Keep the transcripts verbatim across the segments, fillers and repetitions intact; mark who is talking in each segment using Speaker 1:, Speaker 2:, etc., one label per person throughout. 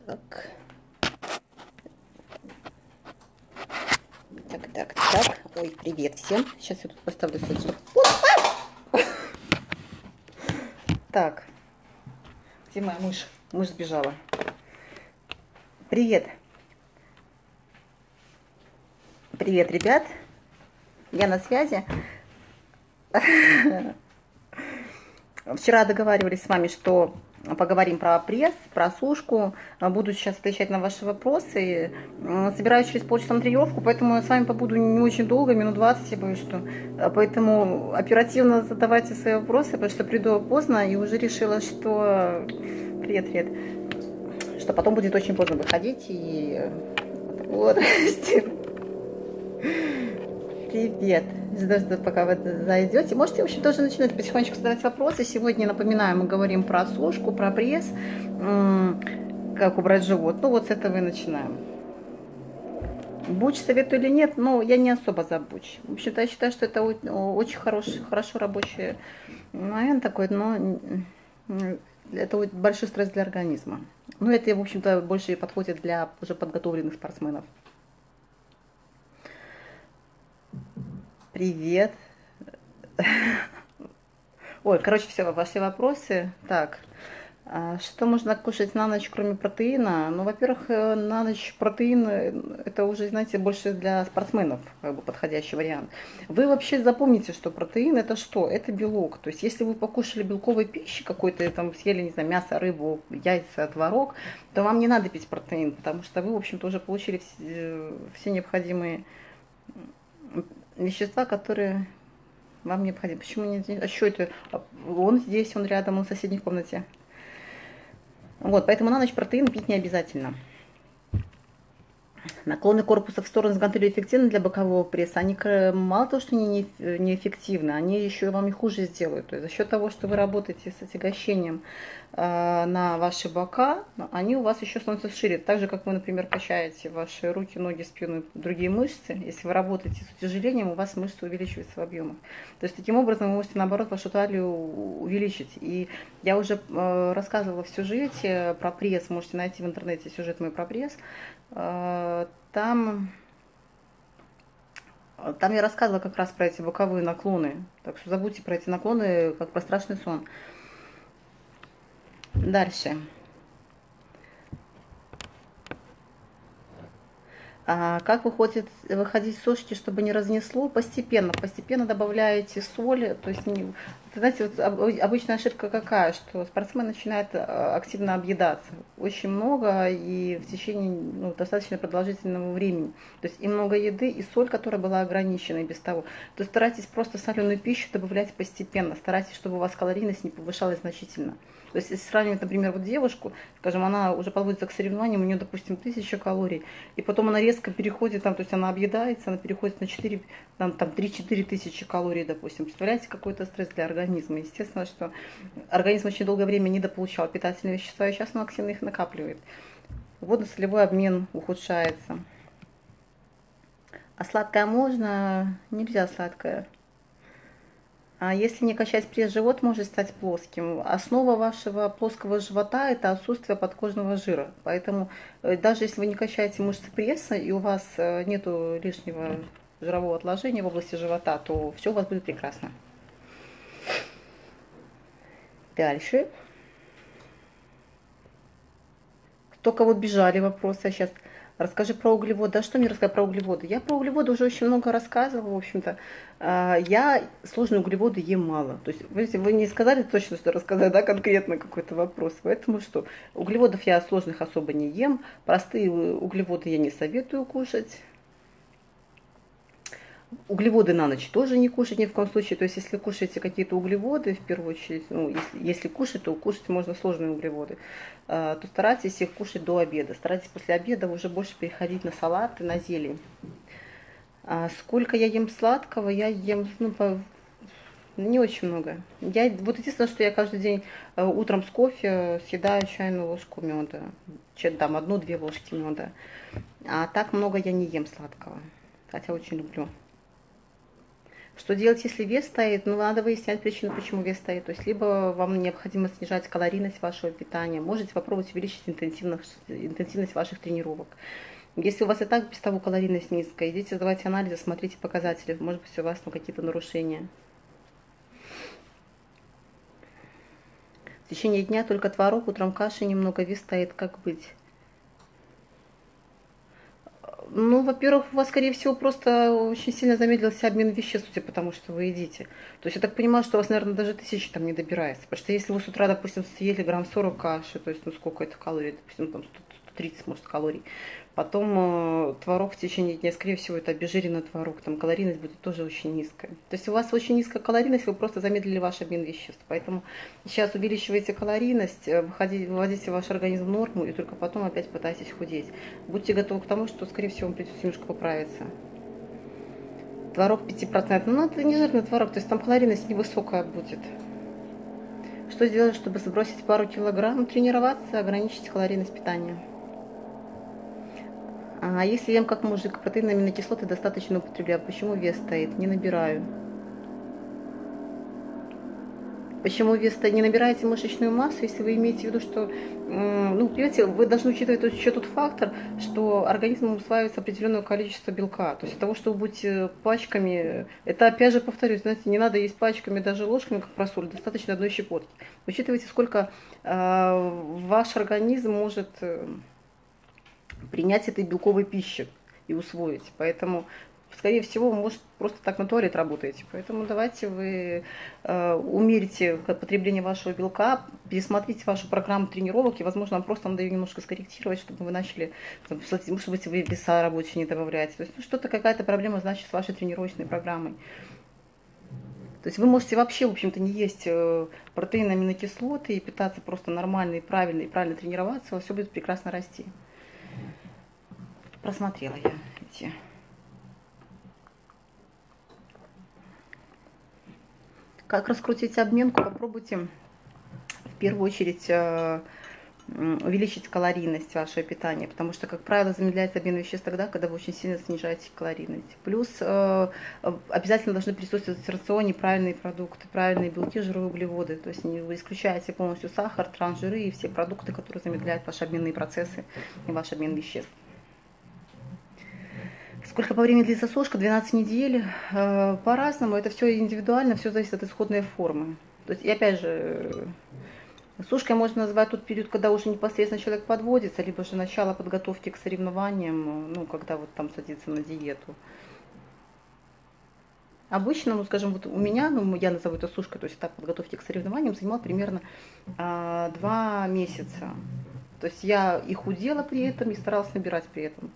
Speaker 1: Так. Так, так, так. Ой, привет всем. Сейчас я тут поставлю свой стоп. Так, где моя мышь? Мышь сбежала. Привет. Привет, ребят. Я на связи. Вчера договаривались с вами, что поговорим про пресс, про сушку. Буду сейчас отвечать на ваши вопросы. Собираюсь через полчаса на тренировку, поэтому я с вами побуду не очень долго, минут двадцать, я боюсь, что. Поэтому оперативно задавайте свои вопросы, потому что приду поздно и уже решила, что... Привет, привет. Что потом будет очень поздно выходить и... Вот, привет. Жду, пока вы зайдете. Можете, в общем, тоже начинать потихонечку задавать вопросы. Сегодня, напоминаю, мы говорим про сушку, про пресс, как убрать живот. Ну, вот с этого и начинаем. Буч советую или нет, но я не особо за буч. В общем-то, я считаю, что это очень хороший, хорошо рабочий момент такой, но это большой стресс для организма. Ну, это, в общем-то, больше подходит для уже подготовленных спортсменов. Привет. Ой, короче, все, ваши вопросы. Так, что можно кушать на ночь, кроме протеина? Ну, во-первых, на ночь протеин, это уже, знаете, больше для спортсменов, как бы подходящий вариант. Вы вообще запомните, что протеин это что? Это белок. То есть, если вы покушали белковой пищи какой-то, там, съели, не знаю, мясо, рыбу, яйца, творог, то вам не надо пить протеин, потому что вы, в общем-то, уже получили все, все необходимые вещества, которые вам необходимы. Почему не здесь? А что это? Он здесь, он рядом, он в соседней комнате. Вот, поэтому на ночь протеин пить не обязательно. Наклоны корпуса в сторону с гантелью эффективны для бокового пресса. Они мало того, что они неэффективны, они еще вам и хуже сделают. То есть за счет того, что вы работаете с отягощением э, на ваши бока, они у вас еще становятся шире. Так же, как вы, например, качаете ваши руки, ноги, спину и другие мышцы. Если вы работаете с утяжелением, у вас мышцы увеличиваются в объемах. То есть таким образом вы можете, наоборот, вашу талию увеличить. И я уже э, рассказывала в сюжете про пресс. Можете найти в интернете сюжет мой про пресс. Там, там я рассказывала как раз про эти боковые наклоны. Так что забудьте про эти наклоны, как про страшный сон. Дальше. А как выходит, выходить с сушки, чтобы не разнесло? Постепенно. Постепенно добавляете соли. То есть, не, знаете, вот обычная ошибка какая, что спортсмен начинает активно объедаться. Очень много и в течение ну, достаточно продолжительного времени. То есть и много еды, и соль, которая была ограничена и без того. То есть старайтесь просто соленую пищу добавлять постепенно. Старайтесь, чтобы у вас калорийность не повышалась значительно. То есть, если сравнивать, например, вот девушку, скажем, она уже подводится к соревнованиям, у нее, допустим, тысяча калорий, и потом она резко переходит, там, то есть она объедается, она переходит на четыре, там, там три-четыре тысячи калорий, допустим. Представляете, какой это стресс для организма? Естественно, что организм очень долгое время недополучал питательные вещества, и сейчас он активно их накапливает. Водно-солевой обмен ухудшается. А сладкое можно? Нельзя сладкое. А если не качать пресс, живот может стать плоским. Основа вашего плоского живота – это отсутствие подкожного жира. Поэтому даже если вы не качаете мышцы пресса и у вас нет лишнего жирового отложения в области живота, то все у вас будет прекрасно. Дальше. Только вот бежали вопросы, а сейчас... Расскажи про углеводы. А что мне рассказать про углеводы? Я про углеводы уже очень много рассказывала, в общем-то. Я сложные углеводы ем мало. То есть вы, вы не сказали точно, что рассказать, да, конкретно какой-то вопрос. Поэтому что? Углеводов я сложных особо не ем. Простые углеводы я не советую кушать. Углеводы на ночь тоже не кушать ни в коем случае. То есть, если кушаете какие-то углеводы, в первую очередь, ну, если, если кушать, то кушать можно сложные углеводы, то старайтесь их кушать до обеда. Старайтесь после обеда уже больше переходить на салаты, на зелень. А сколько я ем сладкого? Я ем, ну, по, не очень много. Я, вот единственное, что я каждый день утром с кофе съедаю чайную ложку меда. Там одну-две ложки меда. А так много я не ем сладкого. Хотя очень люблю. Что делать, если вес стоит? Ну, надо выяснять причину, почему вес стоит. То есть, либо вам необходимо снижать калорийность вашего питания, можете попробовать увеличить интенсивность, интенсивность ваших тренировок. Если у вас и так без того калорийность низкая, идите сдавайте анализы, смотрите показатели, может быть, у вас там какие-то нарушения. В течение дня только творог, утром каши немного, вес стоит, как быть? Ну, во-первых, у вас, скорее всего, просто очень сильно замедлился обмен веществ, судя по тому, что вы едите. То есть я так понимаю, что у вас, наверное, даже тысячи там не добирается. Потому что если вы с утра, допустим, съели грамм сорок каши, то есть, ну, сколько это калорий, допустим, там сто тридцать, может, калорий. Потом э, творог в течение дня, скорее всего, это обезжиренный творог, там калорийность будет тоже очень низкая. То есть у вас очень низкая калорийность, вы просто замедлили ваш обмен веществ. Поэтому сейчас увеличиваете калорийность, выходите, выводите ваш организм в норму и только потом опять пытайтесь худеть. Будьте готовы к тому, что, скорее всего, вам придется немножко поправиться. Творог пять процентов, ну это не жирный творог, то есть там калорийность невысокая будет. Что сделать, чтобы сбросить пару килограмм? Тренироваться, ограничить калорийность питания. А если ем как мужик, протеины, аминокислоты достаточно употребляю, почему вес стоит? Не набираю. Почему вес стоит? Не набираете мышечную массу, если вы имеете в виду, что, ну, понимаете, вы должны учитывать еще тот фактор, что организмом усваивается определенное количество белка. То есть от того, что вы будете пачками, это опять же повторюсь, знаете, не надо есть пачками, даже ложками, как просоль, достаточно одной щепотки. Учитывайте, сколько э, ваш организм может принять этой белковой пищи и усвоить. Поэтому, скорее всего, может, просто так на туалет работаете. Поэтому давайте вы э, умерите потребление вашего белка, пересмотрите вашу программу тренировок, и, возможно, вам просто надо ее немножко скорректировать, чтобы вы начали, может быть, вы веса рабочие не добавляете. То есть, ну, что-то, какая-то проблема, значит, с вашей тренировочной программой. То есть вы можете вообще, в общем-то, не есть протеины, аминокислоты и питаться просто нормально и правильно, и правильно тренироваться, у вас все будет прекрасно расти. Просмотрела я эти. Как раскрутить обменку? Попробуйте в первую очередь увеличить калорийность вашего питания, потому что, как правило, замедляется обмен веществ тогда, когда вы очень сильно снижаете калорийность. Плюс обязательно должны присутствовать в рационе правильные продукты, правильные белки, жиры, углеводы. То есть вы исключаете полностью сахар, трансжиры и все продукты, которые замедляют ваши обменные процессы и ваш обмен веществ. Сколько по времени длится сушка? двенадцать недель. По-разному. Это все индивидуально, все зависит от исходной формы. То есть, и опять же, сушкой можно назвать тот период, когда уже непосредственно человек подводится, либо же начало подготовки к соревнованиям, ну, когда вот там садится на диету. Обычно, ну, скажем, вот у меня, ну, я назову это сушкой, то есть этап подготовки к соревнованиям занимал примерно а, два месяца. То есть я и худела при этом, и старалась набирать при этом.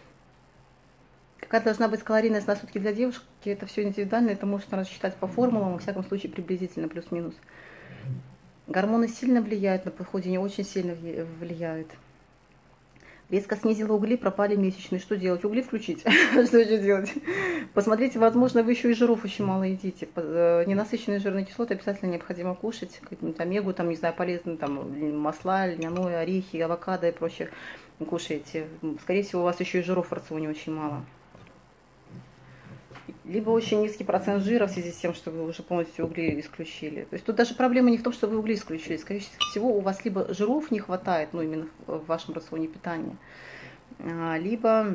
Speaker 1: Какая должна быть калорийность на сутки для девушки, это все индивидуально, это можно рассчитать по формулам, во всяком случае приблизительно, плюс-минус. Гормоны сильно влияют на похудение, очень сильно влияют. Резко снизила угли, пропали месячные. Что делать? Угли включить? Что еще делать? Посмотрите, возможно, вы еще и жиров очень мало едите. Ненасыщенные жирные кислоты обязательно необходимо кушать. Какую-нибудь омегу, там, не знаю, полезные там, масла, льняное, орехи, авокадо и прочее кушаете. Скорее всего, у вас еще и жиров в рационе очень мало. Либо очень низкий процент жира в связи с тем, что вы уже полностью угли исключили. То есть тут даже проблема не в том, что вы угли исключили. Скорее всего, у вас либо жиров не хватает, ну именно в вашем рационе питания, либо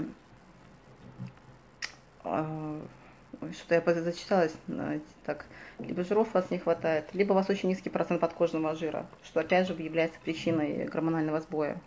Speaker 1: что-то я зачиталась, так, либо жиров у вас не хватает, либо у вас очень низкий процент подкожного жира, что опять же является причиной гормонального сбоя.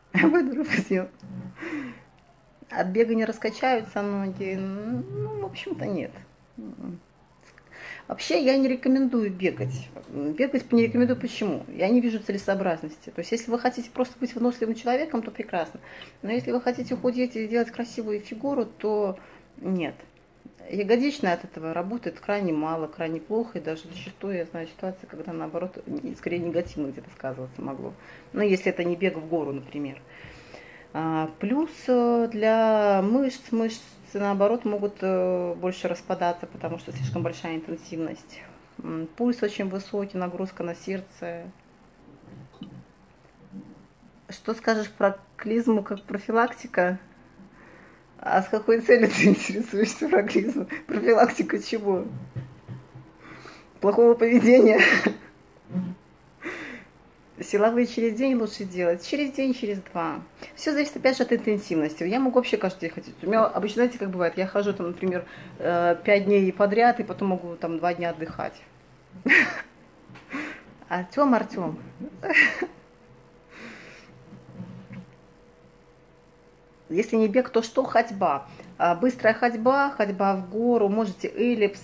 Speaker 1: От бега не раскачаются ноги? Ну, в общем-то, нет. Вообще, я не рекомендую бегать. Бегать не рекомендую почему? Я не вижу целесообразности. То есть, если вы хотите просто быть выносливым человеком, то прекрасно. Но если вы хотите худеть и делать красивую фигуру, то нет. Ягодичная от этого работает крайне мало, крайне плохо. И даже зачастую я знаю ситуации, когда, наоборот, скорее негативно где-то сказываться могло. Но если это не бег в гору, например. Плюс для мышц, мышцы наоборот могут больше распадаться, потому что слишком большая интенсивность. Пульс очень высокий, нагрузка на сердце. Что скажешь про клизму как профилактика? А с какой целью ты интересуешься прогрессом? Профилактика чего? Плохого поведения? Силовые через день лучше делать. Через день, через два. Все зависит, опять же, от интенсивности. Я могу вообще каждый день ходить. У меня обычно, знаете, как бывает, я хожу, там, например, пять дней подряд, и потом могу там два дня отдыхать. Артем, Артем. Если не бег, то что? Ходьба. Быстрая ходьба, ходьба в гору, можете эллипс.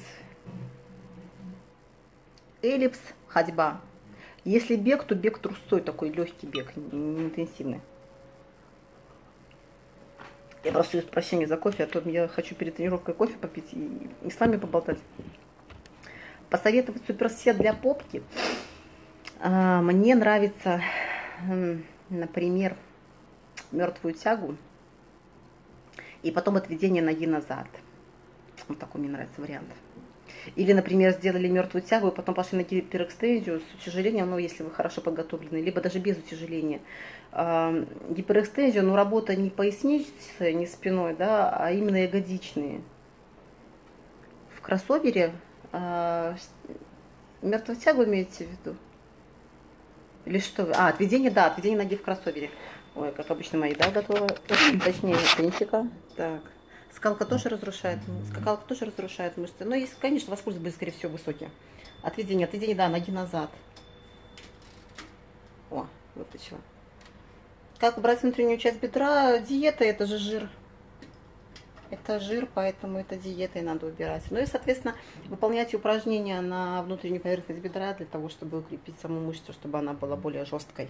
Speaker 1: Эллипс, ходьба. Если бег, то бег трустой, такой легкий бег, не интенсивный. Я прошу прощения за кофе, а то я хочу перед тренировкой кофе попить и, и с вами поболтать. Посоветовать суперсет для попки. Мне нравится, например, мертвую тягу и потом отведение ноги назад. Вот такой мне нравится вариант. Или, например, сделали мертвую тягу и потом пошли на гиперэкстензию с утяжелением, ну, если вы хорошо подготовлены, либо даже без утяжеления. Гиперэкстензию, ну, работа не поясничной, не спиной, да, а именно ягодичные. В кроссовере а, мертвую тягу имеете в виду? Или что? А, отведение, да, отведение ноги в кроссовере. Ой, как обычно мои, да, готовы? Точнее, тенчика. Так. Скалка тоже разрушает, скакалка тоже разрушает мышцы. Но если, конечно, воспользоваться будет, скорее всего, высокие. Отведение, отведение, да, ноги назад. О, выпучила. Как убрать внутреннюю часть бедра? Диета, это же жир. Это жир, поэтому это диетой надо убирать. Ну и, соответственно, выполняйте упражнения на внутреннюю поверхность бедра для того, чтобы укрепить саму мышцу, чтобы она была более жесткой.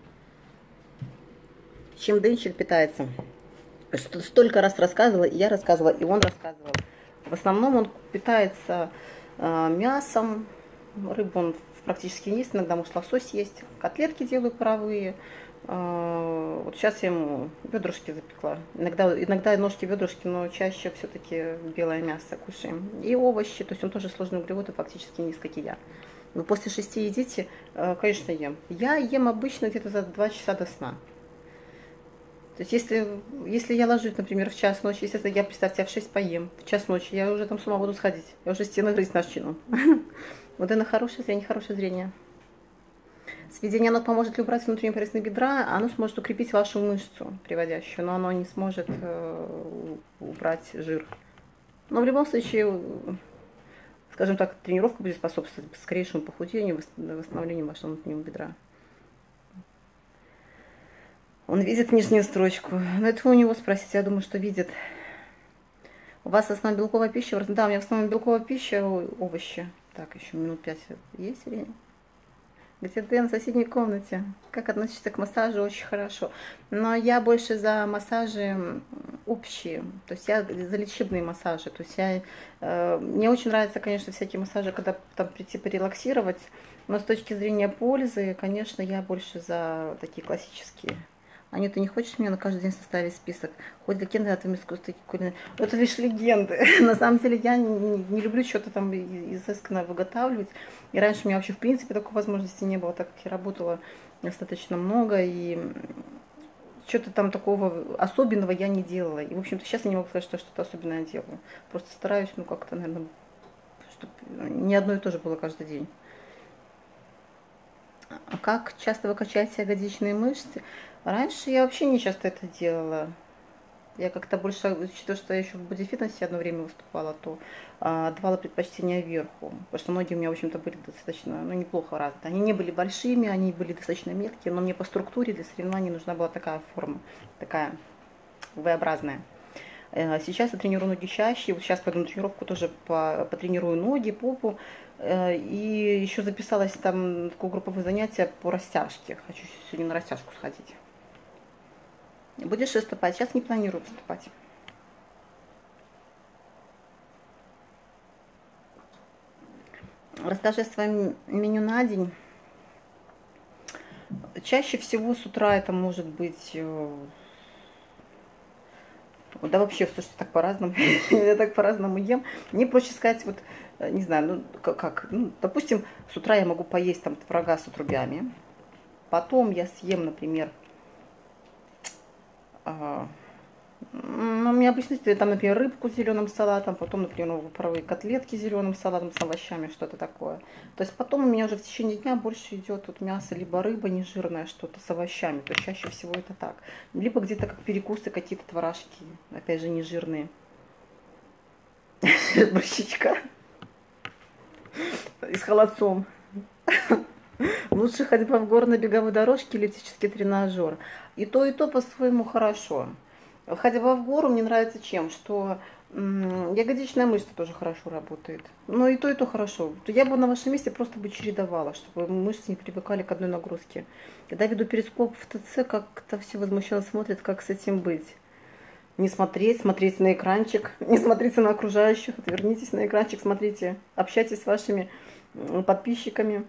Speaker 1: Чем денчик питается? Что столько раз рассказывала, и я рассказывала, и он рассказывал. В основном он питается э, мясом, рыбу он практически не ест, иногда может лосось есть, котлетки делаю паровые. Э, вот сейчас я ему бедрышки запекла. Иногда, иногда ножки, бедрышки, но чаще все-таки белое мясо кушаем. И овощи, то есть он тоже сложный углевод и фактически низкокия. Вы после шести едите, э, конечно, ем. Я ем обычно где-то за два часа до сна. То есть, если, если я ложусь, например, в час ночи, естественно, я, представьте, я в шесть поем, в час ночи, я уже там с ума буду сходить, я уже стены грызть начну. Вот это хорошее зрение, хорошее зрение. Сведение оно поможет ли убрать внутреннюю поверхность бедра, оно сможет укрепить вашу мышцу приводящую, но оно не сможет э, убрать жир. Но в любом случае, скажем так, тренировка будет способствовать скорейшему похудению, восстановлению вашего внутреннего бедра. Он видит нижнюю строчку. Но это вы у него спросите, я думаю, что видит. У вас в основном белковая пища? Да, у меня в основном белковая пища, овощи. Так, еще минут пять есть время? Где Дэн в соседней комнате? Как относишься к массажу? Очень хорошо. Но я больше за массажи общие. То есть я за лечебные массажи. То есть я, э, мне очень нравятся, конечно, всякие массажи, когда там прийти порелаксировать. Но с точки зрения пользы, конечно, я больше за такие классические. Аня, ты не хочешь мне на каждый день составить список? Хоть за кандидатами искусства кулинарии. Это лишь легенды. На самом деле я не, не люблю что-то там изысканно выготавливать. И раньше у меня вообще в принципе такой возможности не было, так как я работала достаточно много. И что-то там такого особенного я не делала. И, в общем-то, сейчас я не могу сказать, что что-то особенное делаю. Просто стараюсь, ну, как-то, наверное, чтобы не одно и то же было каждый день. А как часто вы качаете ягодичные мышцы? Раньше я вообще не часто это делала. Я как-то больше, учитывая, что я еще в бодифитнесе одно время выступала, то а, давала предпочтение вверху. Потому что ноги у меня, в общем-то, были достаточно, ну, неплохо развиты. Они не были большими, они были достаточно мелкие, но мне по структуре для соревнований нужна была такая форма, такая V-образная. Сейчас я тренирую ноги чаще. Вот сейчас пойду на тренировку, тоже потренирую ноги, попу. И еще записалась там в такое групповое занятие по растяжке. Хочу сегодня на растяжку сходить. Будешь выступать? Сейчас не планирую выступать. Расскажи о своем меню на день. Чаще всего с утра это может быть... Да вообще, слушайте, так по-разному. Я так по-разному ем. Мне проще сказать, вот, не знаю, ну как, ну, допустим, с утра я могу поесть там творога с отрубями. Потом я съем, например, Ну, у меня обычно стоит там, например, рыбку с зеленым салатом, потом, например, ну, паровые котлетки с зеленым салатом, с овощами, что-то такое. То есть потом у меня уже в течение дня больше идет вот мясо, либо рыба нежирная, что-то с овощами. То есть чаще всего это так. Либо где-то как перекусы какие-то творожки, опять же, нежирные. Борщичка и с холодцом. Лучше ходьба в горной беговой дорожке или эллиптический тренажер. И то, и то по-своему хорошо. Ходьба в гору мне нравится чем? Что м, ягодичная мышца тоже хорошо работает. Но и то, и то хорошо. Я бы на вашем месте просто бы чередовала, чтобы мышцы не привыкали к одной нагрузке. Когда веду перископ в ТЦ, как-то все возмущенно смотрят, как с этим быть. Не смотреть, смотреть на экранчик, не смотрите на окружающих, отвернитесь на экранчик, смотрите, общайтесь с вашими подписчиками.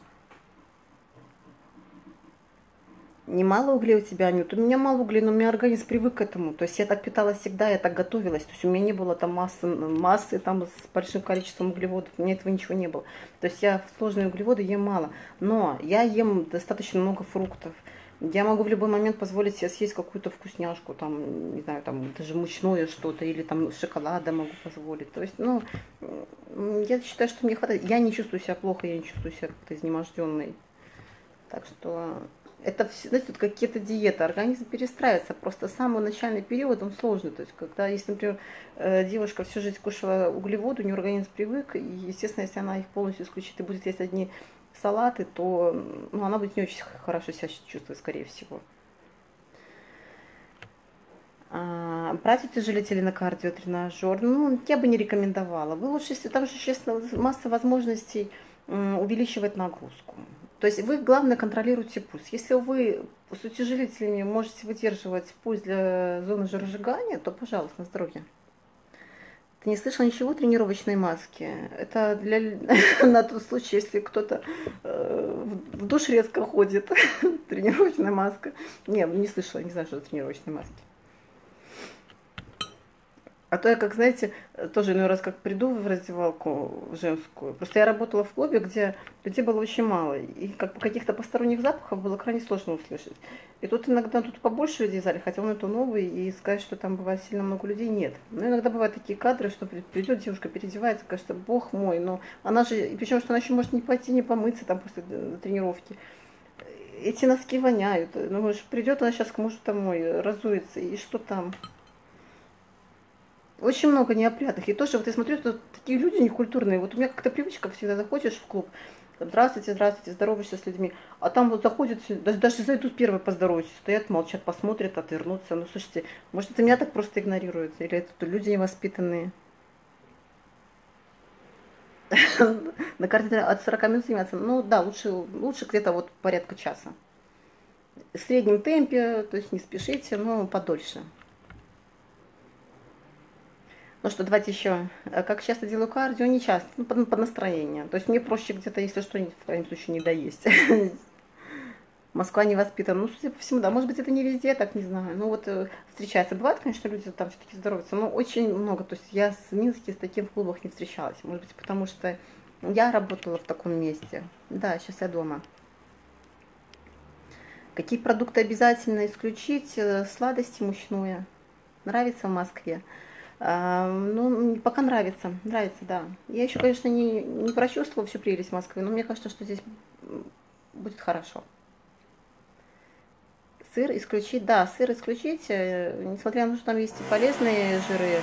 Speaker 1: Не мало углей у тебя, Анют? У меня мало углей, но у меня организм привык к этому. То есть я так питалась всегда, я так готовилась. То есть у меня не было там массы, массы там с большим количеством углеводов. У меня этого ничего не было. То есть я сложные углеводы ем мало. Но я ем достаточно много фруктов. Я могу в любой момент позволить себе съесть какую-то вкусняшку, там, не знаю, там даже мучное что-то, или там шоколада могу позволить. То есть, ну, я считаю, что мне хватает. Я не чувствую себя плохо, я не чувствую себя как-то изнеможденной. Так что это, знаете, вот какие-то диеты, организм перестраивается. Просто самый начальный период, он сложный. То есть, когда, если, например, девушка всю жизнь кушала углеводы, у нее организм привык, и, естественно, если она их полностью исключит и будет есть одни салаты, то ну, она будет не очень хорошо себя чувствовать, скорее всего. А, брать утяжелители на кардиотренажер, ну, я бы не рекомендовала. Вы лучше, если там же, честно, масса возможностей увеличивать нагрузку. То есть вы, главное, контролируйте пульс. Если вы с утяжелителями можете выдерживать пульс для зоны жиросжигания, то, пожалуйста, на здоровье. Ты не слышала ничего о тренировочной маске? Это для, на тот случай, если кто-то э, в душ редко ходит. Тренировочная маска. Не, не слышала, не знаю, что это тренировочные маски. А то я, как знаете, тоже иной раз как приду в раздевалку в женскую. Просто я работала в клубе, где людей было очень мало. И как бы каких-то посторонних запахов было крайне сложно услышать. И тут иногда тут побольше людей в зале, хотя он это новый, и сказать, что там бывает сильно много людей, нет. Но иногда бывают такие кадры, что придет девушка, переодевается, кажется, бог мой, но она же, и причем, что она еще может не пойти, не помыться там после тренировки. Эти носки воняют. Ну, придет она сейчас к мужу домой, разуется, и что там? Очень много неопрятных. И тоже, вот я смотрю, что такие люди некультурные. Вот у меня как-то привычка, всегда заходишь в клуб, здравствуйте, здравствуйте, здороваешься с людьми. А там вот заходят, даже, даже зайдут первые поздороваться, стоят, молчат, посмотрят, отвернутся. Ну, слушайте, может, это меня так просто игнорируют? Или это люди невоспитанные? На карте от сорока минут заниматься. Ну, да, лучше, лучше где-то вот порядка часа. В среднем темпе, то есть не спешите, но подольше. Ну что, давайте еще. Как часто делаю кардио? Не часто, ну, под, под настроение. То есть мне проще где-то, если что, в крайнем случае, не доесть. Москва не воспитана. Ну, судя по всему, да. Может быть, это не везде, так не знаю. Ну, вот встречается. Бывает, конечно, люди там все-таки здоровятся, но очень много. То есть я в Минске с таким в клубах не встречалась. Может быть, потому что я работала в таком месте. Да, сейчас я дома. Какие продукты обязательно исключить? Сладости, мучное. Нравится в Москве? А, ну, пока нравится, нравится, да. Я еще, конечно, не, не прочувствовала всю прелесть Москвы, но мне кажется, что здесь будет хорошо. Сыр исключить, да, сыр исключить, несмотря на то, что там есть и полезные жиры,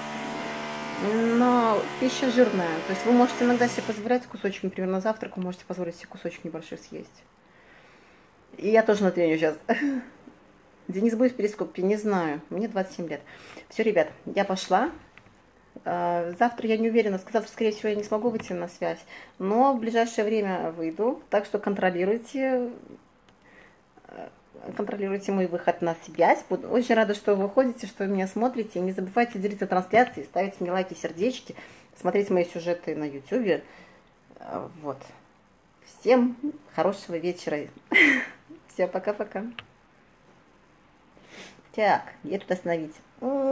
Speaker 1: но пища жирная. То есть вы можете иногда себе позволять кусочек, например, на завтрак, вы можете позволить себе кусочек небольшой съесть. И я тоже на тренинге сейчас. Денис будет в перископе, не знаю, мне двадцать семь лет. Все, ребят, я пошла. Завтра я не уверена, сказав, что, скорее всего, я не смогу выйти на связь, но в ближайшее время выйду, так что контролируйте, контролируйте мой выход на связь. Буду очень рада, что вы выходите, что вы меня смотрите. Не забывайте делиться трансляцией, ставить мне лайки, сердечки, смотреть мои сюжеты на ютубе. Вот. Всем хорошего вечера. Все, пока-пока. Так, где тут остановить?